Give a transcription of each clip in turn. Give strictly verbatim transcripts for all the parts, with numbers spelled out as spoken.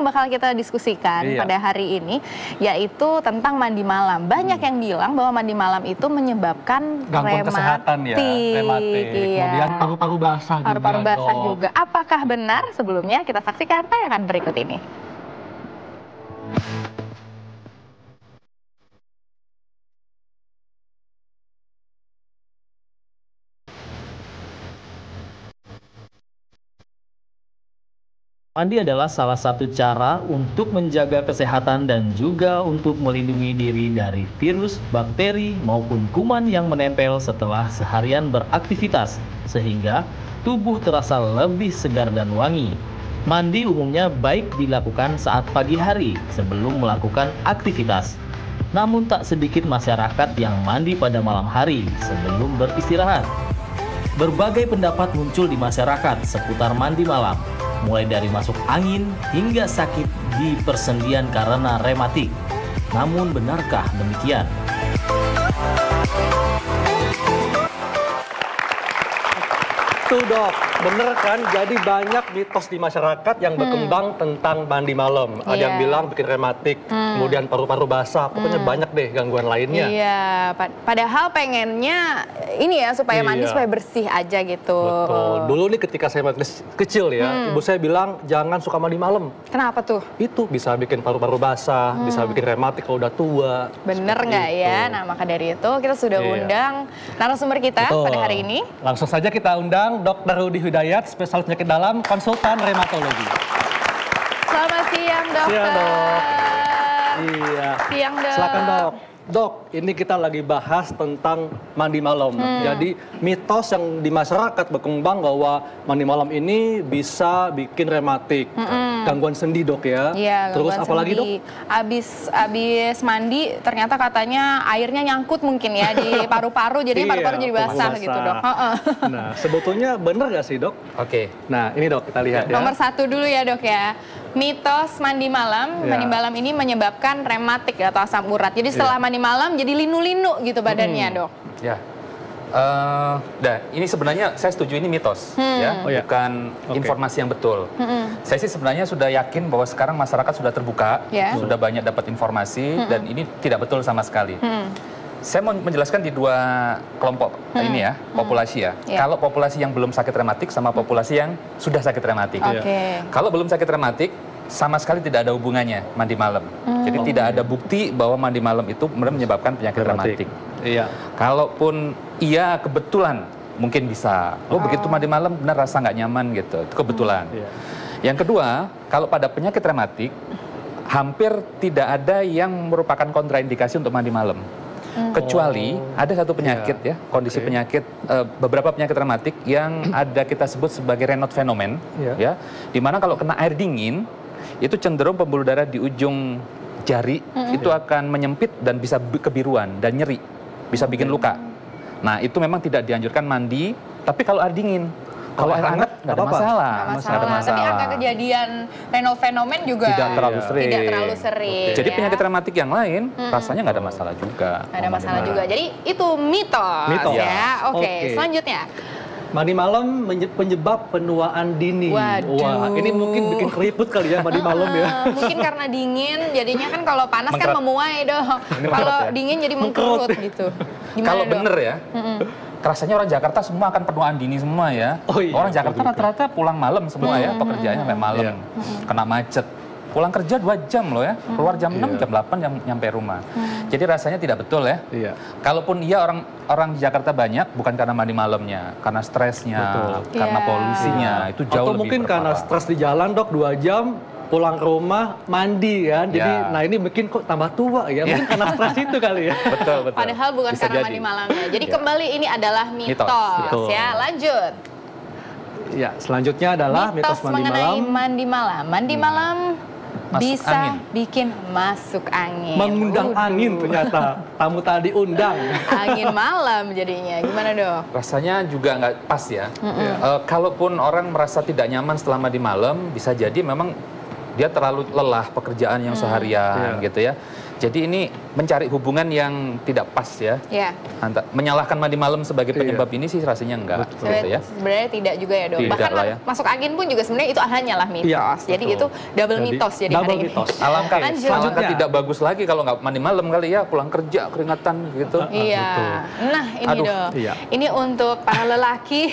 yang bakal kita diskusikan iya. pada hari ini, yaitu tentang mandi malam. Banyak hmm. yang bilang bahwa mandi malam itu menyebabkan gangguan kesehatan ya, rematik. Iya. Kemudian paru-paru basah juga. Paru-paru basah juga. Apakah benar? Sebelumnya kita saksikan tayangan berikut ini. Mandi adalah salah satu cara untuk menjaga kesehatan dan juga untuk melindungi diri dari virus, bakteri, maupun kuman yang menempel setelah seharian beraktivitas, sehingga tubuh terasa lebih segar dan wangi. Mandi umumnya baik dilakukan saat pagi hari sebelum melakukan aktivitas. Namun tak sedikit masyarakat yang mandi pada malam hari sebelum beristirahat. Berbagai pendapat muncul di masyarakat seputar mandi malam, mulai dari masuk angin hingga sakit di persendian karena rematik. Namun benarkah demikian? Tuh dok, bener kan? Jadi banyak mitos di masyarakat yang berkembang hmm. tentang mandi malam. Ada yeah. yang bilang bikin rematik, hmm. kemudian paru-paru basah, pokoknya hmm. banyak deh gangguan lainnya. Iya, padahal pengennya ini ya supaya mandi iya. supaya bersih aja gitu. Betul. Dulu nih ketika saya masih kecil ya, hmm. ibu saya bilang jangan suka mandi malam. Kenapa tuh? Itu bisa bikin paru-paru basah, hmm. bisa bikin rematik kalau udah tua. Bener nggak ya? Nah maka dari itu kita sudah iya. undang narasumber kita Betul. pada hari ini. Langsung saja kita undang Dokter Rudy Hidayat, spesialis penyakit dalam, konsultan reumatologi. Selamat siang, dokter. Siang, dok. Iya. Siang, dok. Silakan, dok. Dok, ini kita lagi bahas tentang mandi malam. Hmm. Jadi mitos yang di masyarakat berkembang bahwa mandi malam ini bisa bikin rematik, hmm. gangguan sendi dok ya. Iya, terus apalagi dok? Abis abis mandi ternyata katanya airnya nyangkut mungkin ya di paru-paru, jadi paru-paru jadi basah, basah gitu dok. Nah sebetulnya bener nggak sih dok? Oke. Okay. Nah ini dok kita lihat ya. Nomor satu dulu ya dok ya. Mitos mandi malam, ya. mandi malam ini menyebabkan rematik atau asam urat. Jadi setelah ya. mandi malam jadi linu-linu gitu badannya, hmm. dok. Ya, uh, dah ini sebenarnya saya setuju ini mitos, hmm. ya, oh, ya. bukan okay. informasi yang betul. Hmm. Saya sih sebenarnya sudah yakin bahwa sekarang masyarakat sudah terbuka, yeah. sudah banyak dapat informasi hmm. dan ini tidak betul sama sekali. Hmm. Saya mau menjelaskan di dua kelompok hmm. ini ya, populasi ya. Yeah. Kalau populasi yang belum sakit rematik sama populasi yang sudah sakit rematik. Okay. Kalau belum sakit rematik, sama sekali tidak ada hubungannya mandi malam. Hmm. Jadi oh. tidak ada bukti bahwa mandi malam itu menyebabkan penyakit rematik. Iya. Kalaupun iya kebetulan mungkin bisa. Oh, oh. begitu mandi malam benar rasa nggak nyaman gitu. Itu kebetulan. Hmm. Iya. Yang kedua, kalau pada penyakit rematik hampir tidak ada yang merupakan kontraindikasi untuk mandi malam. Hmm. Kecuali oh. ada satu penyakit yeah. ya, kondisi okay. penyakit uh, beberapa penyakit rematik yang ada kita sebut sebagai Raynaud fenomen yeah. ya. Dimana kalau kena air dingin itu cenderung pembuluh darah di ujung jari mm-hmm. itu akan menyempit dan bisa kebiruan dan nyeri, bisa bikin luka. Nah itu memang tidak dianjurkan mandi, tapi kalau air dingin. Kalau air hangat nggak ada masalah. Nggak masalah. Ada masalah. Tapi angka kejadian Raynaud fenomen juga tidak terlalu sering. Tidak terlalu sering. Jadi ya. penyakit rematik yang lain hmm. rasanya nggak ada masalah juga. Nggak ada masalah juga. Jadi itu mitos, mitos. ya. Oke, okay. okay. selanjutnya. Mandi malam penyebab penuaan dini. Waduh. Wah, ini mungkin bikin keriput kali ya mandi malam ya. Mungkin karena dingin, jadinya kan kalau panas Mengkerut. kan memuai dong. Kalau ya? dingin jadi mengkerut gitu. Kalau bener ya. Mm-mm. Rasanya orang Jakarta semua akan penuaan dini semua ya. Oh, iya, orang Jakarta rata-rata pulang malam semua hmm, ya, pekerjaannya sampai malam, yeah. kena macet. Pulang kerja dua jam loh ya, keluar jam enam, yeah. jam delapan jam nyampe rumah. Hmm. Jadi rasanya tidak betul ya. Yeah. Kalaupun iya orang orang di Jakarta banyak, bukan karena mandi malamnya, karena stresnya, betul. karena yeah. polusinya, itu jauh Atau lebih mungkin berparah. Karena stres di jalan dok, dua jam, pulang ke rumah, mandi kan. Jadi, ya. nah ini mungkin kok tambah tua ya. Mungkin ya. karena stres itu kali ya. Betul, betul. Padahal bukan Bisa karena jadi. mandi malamnya. Jadi ya. kembali ini adalah mitos, mitos. ya. Lanjut. Ya, selanjutnya adalah mitos, mitos mandi mengenai malam. mandi malam. Mandi hmm. malam masuk bisa angin. bikin masuk angin. Mengundang uh. angin ternyata. Tamu tadi undang. Angin malam jadinya. Gimana dok? Rasanya juga nggak pas ya. Mm -mm. Uh, kalaupun orang merasa tidak nyaman setelah mandi malam, bisa jadi memang dia terlalu lelah pekerjaan yang seharian hmm, yeah. gitu ya. Jadi ini mencari hubungan yang tidak pas ya. Ya. Anta- menyalahkan mandi malam sebagai penyebab Iya. ini sih rasanya enggak. Betul. Gitu ya. Sebenarnya tidak juga ya dok. Tidak Bahkan lah ya. masuk angin pun juga sebenarnya itu hanyalah mitos. Iya, Jadi betul. itu double Jadi, mitos jadi double hari ini. mitos. Alangkah, Lanjut. alangkah Selanjutnya. tidak bagus lagi kalau nggak mandi malam kali ya, pulang kerja keringatan gitu. Iya. betul. Nah ini Aduh, dok. iya. Ini untuk para lelaki.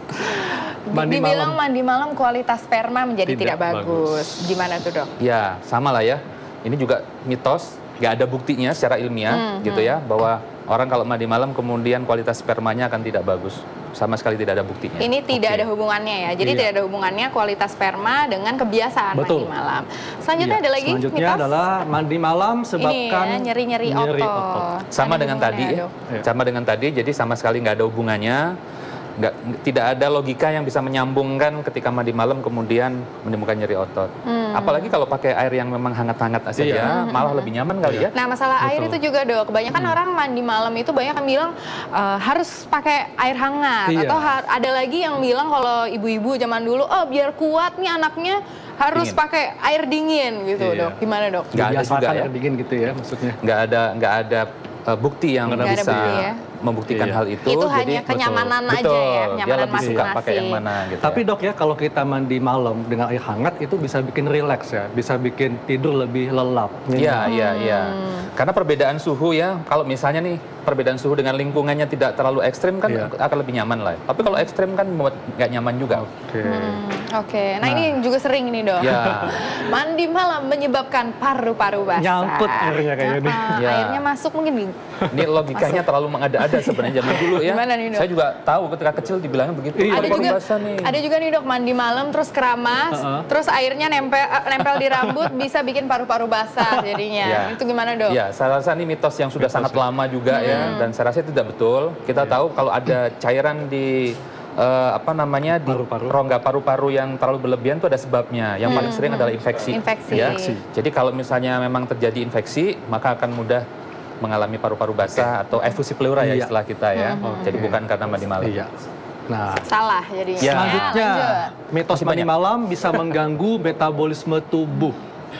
Mandi Dibilang malam. mandi malam kualitas sperma menjadi tidak, Tidak bagus. Gimana tuh dok? Ya, sama lah ya. Ini juga mitos, nggak ada buktinya secara ilmiah Hmm, gitu ya, bahwa orang kalau mandi malam kemudian kualitas spermanya akan tidak bagus. Sama sekali tidak ada buktinya. Ini tidak Oke. ada hubungannya ya. Jadi Iya. tidak ada hubungannya kualitas sperma dengan kebiasaan Betul. mandi malam. Selanjutnya Iya. ada lagi Selanjutnya mitos. adalah mandi malam sebabkan Ini ya, nyeri-nyeri otot. Sama Ada dengan tadi, hubungannya, ya. dok? Iya. sama dengan tadi, jadi sama sekali nggak ada hubungannya. Nggak, tidak ada logika yang bisa menyambungkan ketika mandi malam kemudian menimbulkan nyeri otot. Hmm. Apalagi kalau pakai air yang memang hangat-hangat saja, Iya. malah lebih nyaman kali ya. Nah masalah air Betul. itu juga dok, kebanyakan Hmm. orang mandi malam itu banyak yang bilang eh, harus pakai air hangat. Iya. Atau ha- ada lagi yang bilang kalau ibu-ibu zaman dulu, oh biar kuat nih anaknya harus Dingin. pakai air dingin gitu Iya. dok. Gimana dok? Nggak ada Dibiasakan juga ya. air dingin gitu ya maksudnya. Nggak ada nggak ada uh, bukti yang Nggak ada bisa bukti ya. membuktikan Iya. hal itu. Itu jadi hanya kenyamanan betul, aja ya, dia kenyamanan lebih suka pakai masing-masing. yang mana gitu. Tapi ya. dok ya, kalau kita mandi malam dengan air hangat itu bisa bikin rileks ya, bisa bikin tidur lebih lelap. Iya, iya, iya. Hmm. Karena perbedaan suhu ya, kalau misalnya nih perbedaan suhu dengan lingkungannya tidak terlalu ekstrim kan Iya. akan lebih nyaman lah. Tapi kalau ekstrim kan membuat nggak nyaman juga. Oke. Hmm, Oke, nah, Nah. ini juga sering nih dok. Ya. Mandi malam menyebabkan paru-paru basah. Nyangkut airnya kayaknya nih. Ah, Ya. Airnya masuk mungkin nih. Ini logikanya terlalu mengada-ada sebenarnya zaman dulu ya. Gimana nih, Dok? Saya juga tahu ketika kecil dibilangnya begitu. Iya. Ada Paru-paru juga, basah nih. ada juga nih dok mandi malam terus keramas, Uh-uh. terus airnya nempel eh, nempel di rambut bisa bikin paru-paru basah jadinya. Ya. Itu gimana dok? Ya, saya rasa ini mitos yang sudah Mitos sangat ya. lama juga Hmm. ya, dan saya rasa itu tidak betul. Kita Iya. tahu kalau ada cairan di eh, apa namanya di Paru-paru. rongga paru-paru yang terlalu berlebihan itu ada sebabnya. Yang paling sering adalah infeksi. Infeksi. Ya. Infeksi. Jadi kalau misalnya memang terjadi infeksi, maka akan mudah mengalami paru-paru basah atau efusi pleura ya Iya. istilah kita ya. Hmm. Jadi Oke. bukan karena mandi malam. Iya. Nah, Salah jadinya. Ya. selanjutnya lanjut. mitos Masih mandi banyak. malam bisa mengganggu metabolisme tubuh.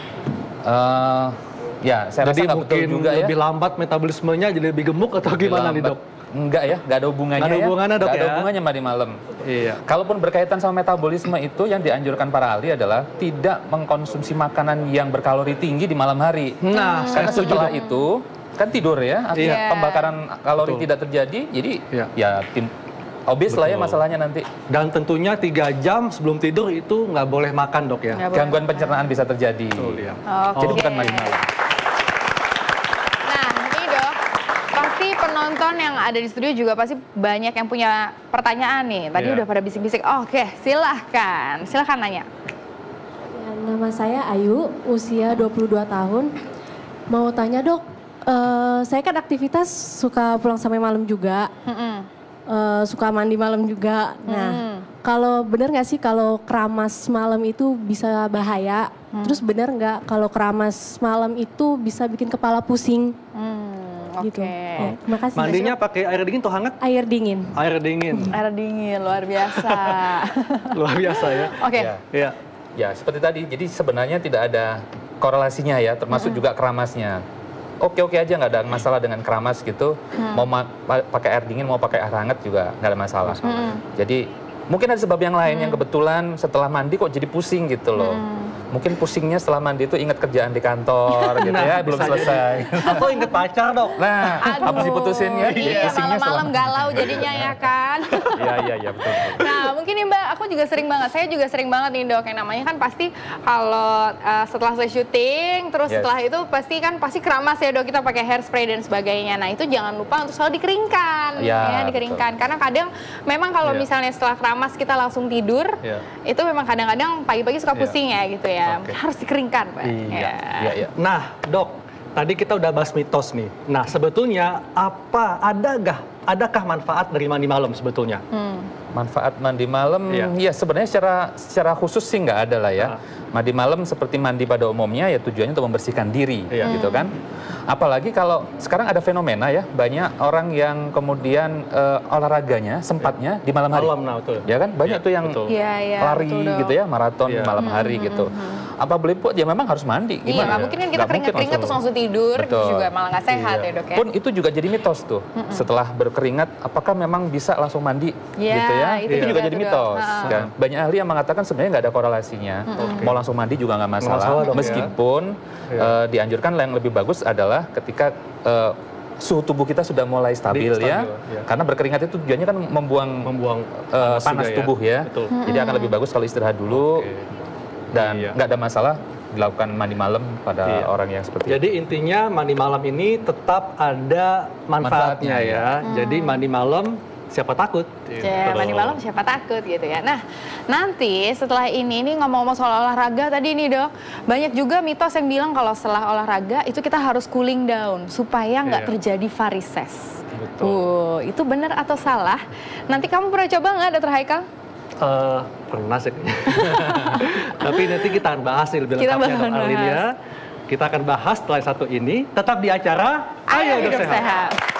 Eh, ya, saya rasa Jadi nggak betul mungkin juga ya. lebih lambat metabolismenya, jadi lebih gemuk atau Lebih gimana nih lambat. dok? Enggak ya, nggak ada hubungannya Nggak ada ya. hubungannya, Dok, Nggak ada ya. hubungannya mandi malam. Iya. Kalaupun berkaitan sama metabolisme itu, yang dianjurkan para ahli adalah tidak mengkonsumsi makanan yang berkalori tinggi di malam hari. Nah, saya Karena setuju setelah dok. itu kan tidur ya, artinya Iya. pembakaran kalori Betul. tidak terjadi, jadi Iya. ya tim obes lah ya Betul. masalahnya nanti. Dan tentunya tiga jam sebelum tidur itu nggak boleh makan dok ya. Nggak boleh Gangguan makan. pencernaan bisa terjadi. Betul ya. Oke. Jadi bukan mandi malam. Nah, ini dok, pasti penonton yang ada di studio juga pasti banyak yang punya pertanyaan nih. Tadi Iya. udah pada bisik-bisik. Oke, silahkan, silahkan nanya. Ya, nama saya Ayu, usia dua puluh dua tahun. Mau tanya dok, eh, saya kan aktivitas suka pulang sampai malam juga, Mm-mm. eh, suka mandi malam juga. Nah, Hmm. kalau benar nggak sih kalau keramas malam itu bisa bahaya? Terus benar nggak kalau keramas malam itu bisa bikin kepala pusing? Hmm, Gitu. Oke. Ya, terima kasih. Mandinya pakai air dingin atau hangat? Air dingin. Air dingin. Air dingin, luar biasa. Luar biasa ya. Oke. Ya. Iya. Ya, seperti tadi. Jadi sebenarnya tidak ada korelasinya ya, termasuk juga keramasnya. Oke-oke aja, nggak ada masalah dengan keramas gitu. Mau ma- pa- pakai air dingin, mau pakai air hangat juga nggak ada masalah. Jadi mungkin ada sebab yang lain yang kebetulan setelah mandi kok jadi pusing gitu loh. Mungkin pusingnya setelah mandi itu ingat kerjaan di kantor gitu ya, belum bisa selesai. Atau inget pacar dok. Nah, habis diputusin ya, jadi Iya, pusingnya malam-malam setelah galau jadinya ya kan. Iya, iya, iya, betul. betul. Nah, mungkin nih Mbak, aku juga sering banget, saya juga sering banget nih dok, yang namanya kan pasti kalau uh, setelah saya syuting, terus Yes. setelah itu pasti kan pasti keramas ya dok, kita pakai hairspray dan sebagainya. Nah, itu jangan lupa untuk selalu dikeringkan, Ya, ya, dikeringkan. Karena kadang memang kalau Iya. misalnya setelah keramas kita langsung tidur, Iya. itu memang kadang-kadang pagi-pagi suka Iya. pusing ya gitu ya. Oke. Harus dikeringkan, Mbak. Iya. Ya. Iya, iya. Nah, dok, tadi kita udah bahas mitos nih. Nah, sebetulnya apa adakah adakah manfaat dari mandi malam sebetulnya? Hmm. Manfaat mandi malam, Iya. ya sebenarnya secara secara khusus sih nggak ada lah ya. Ah. Mandi malam seperti mandi pada umumnya ya tujuannya untuk membersihkan diri, Iya. gitu kan. Apalagi kalau sekarang ada fenomena ya, banyak orang yang kemudian eh, olahraganya sempatnya di malam hari. Malam, nah betul. Ya kan, banyak Iya, tuh yang betul. Iya, iya, lari betul, Dok. gitu ya, maraton di Iya. malam hari gitu. apa Belepot ya memang harus mandi. Iya, nggak mungkin kan kita Nggak mungkin keringat-keringat terus langsung tidur, Betul. juga malah nggak sehat Iya. ya dok ya. Pun itu juga jadi mitos tuh. Setelah berkeringat, apakah memang bisa langsung mandi Iya, gitu ya? itu Itu, juga juga jadi tuh, Dok. mitos. Ha. Kan? Banyak ahli yang mengatakan sebenarnya nggak ada korelasinya. Mau langsung mandi juga nggak masalah. masalah dong ya. Meskipun Iya. eh, dianjurkan yang lebih bagus adalah ketika eh, suhu tubuh kita sudah mulai stabil, Stabil, ya. ya. Karena berkeringat itu tujuannya kan membuang, Membuang eh, panas panas juga ya. tubuh ya. Betul. Jadi akan lebih bagus kalau istirahat dulu Oke. dan Iya. nggak ada masalah dilakukan mandi malam pada Iya. orang yang seperti itu. Jadi intinya mandi malam ini tetap ada manfaatnya Manfaatnya, ya. Jadi mandi malam siapa takut? Ya, mandi malam siapa takut gitu ya. Nah, nanti setelah ini, ini ngomong-ngomong soal olahraga tadi nih dok, banyak juga mitos yang bilang kalau setelah olahraga itu kita harus cooling down supaya nggak Iya. terjadi varises. Betul. Uh, itu benar atau salah? Nanti kamu pernah coba nggak, Dokter Haikal? Eh, pernah sih. Tapi nanti kita akan bahas nih lebih Kita lengkapnya bakal Dok Arlin ya. bahas. Kita akan bahas setelah satu ini. Tetap di acara Ayo hidup sehat.